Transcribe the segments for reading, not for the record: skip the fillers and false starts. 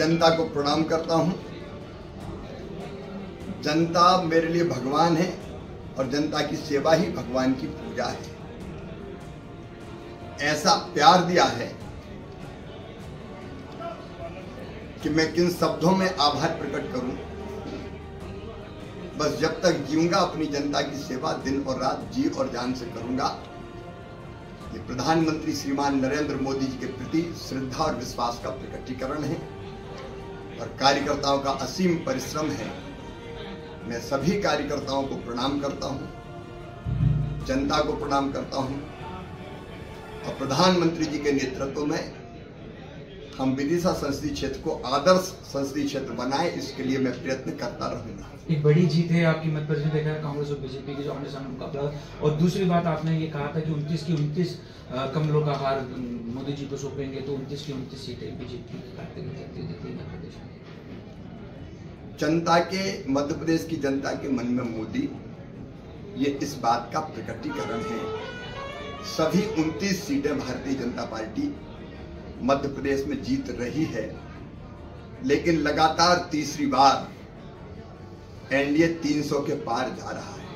जनता को प्रणाम करता हूं। जनता मेरे लिए भगवान है और जनता की सेवा ही भगवान की पूजा है। ऐसा प्यार दिया है कि मैं किन शब्दों में आभार प्रकट करूं। बस जब तक जीऊंगा अपनी जनता की सेवा दिन और रात जी और जान से करूंगा। ये प्रधानमंत्री श्रीमान नरेंद्र मोदी जी के प्रति श्रद्धा और विश्वास का प्रकटीकरण है और कार्यकर्ताओं का असीम परिश्रम है। मैं सभी कार्यकर्ताओं को प्रणाम करता हूं, जनता को प्रणाम करता हूं और प्रधानमंत्री जी के नेतृत्व में हम विदिशा संसदीय क्षेत्र को आदर्श संसदीय क्षेत्र बनाए, इसके लिए मैं प्रयत्न करता रहूंगा। एक बड़ी जीत है आपकी मध्य प्रदेश में, देखा है कांग्रेस और बीजेपी की जो आमने सामने मुकाबला। और दूसरी बात, आपने ये कहा था कि 29 की 29 कमलों का हार मोदी जी को सौंपेंगे, तो 29 की 29 सीटें बीजेपी मध्य प्रदेश में। जनता के, मध्य प्रदेश की जनता के मन में मोदी, ये इस बात का प्रकटीकरण है। सभी 29 सीटें भारतीय जनता पार्टी मध्य प्रदेश में जीत रही है, लेकिन लगातार तीसरी बार एनडीए 300 के पार जा रहा है।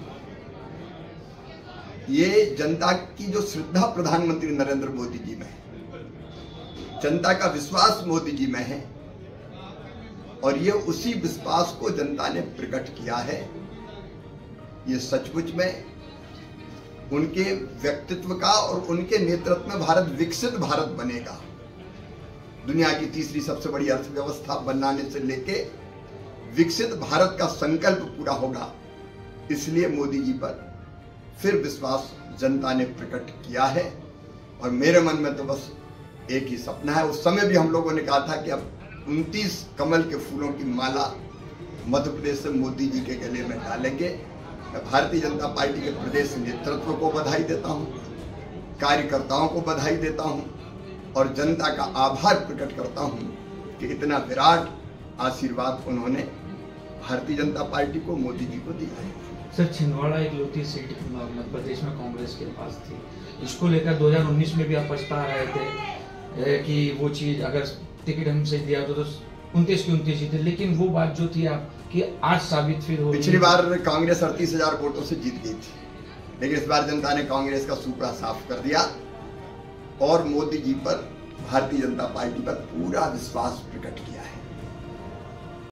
ये जनता की जो श्रद्धा प्रधानमंत्री नरेंद्र मोदी जी में है, जनता का विश्वास मोदी जी में है और ये उसी विश्वास को जनता ने प्रकट किया है। ये सचमुच में उनके व्यक्तित्व का और उनके नेतृत्व में भारत विकसित भारत बनेगा। दुनिया की तीसरी सबसे बड़ी अर्थव्यवस्था बनाने से लेके विकसित भारत का संकल्प पूरा होगा। इसलिए मोदी जी पर फिर विश्वास जनता ने प्रकट किया है और मेरे मन में तो बस एक ही सपना है। उस समय भी हम लोगों ने कहा था कि अब 29 कमल के फूलों की माला मध्य प्रदेश से मोदी जी के गले में डालेंगे। मैं भारतीय जनता पार्टी के प्रदेश नेतृत्व को बधाई देता हूं, कार्यकर्ताओं को बधाई देता हूं और जनता का आभार प्रकट करता हूं कि इतना विराट आशीर्वाद उन्होंने भारतीय जनता पार्टी को, मोदी जी को दिया है। सर, छिंदवाड़ा एक लौती सीट मध्य प्रदेश में कांग्रेस के पास थी। इसको लेकर 2019 में भी आप पछता रहे थे कि वो चीज अगर टिकट हमसे दिया तो 29 की 29 सीटें, लेकिन वो बात जो थी आपकी आज साबित फिर हो। पिछली बार कांग्रेस 38,000 वोटों से जीत गई थी, लेकिन इस बार जनता ने कांग्रेस का सुपड़ा साफ कर दिया और मोदी जी पर, भारतीय जनता पार्टी पर पूरा विश्वास प्रकट किया है।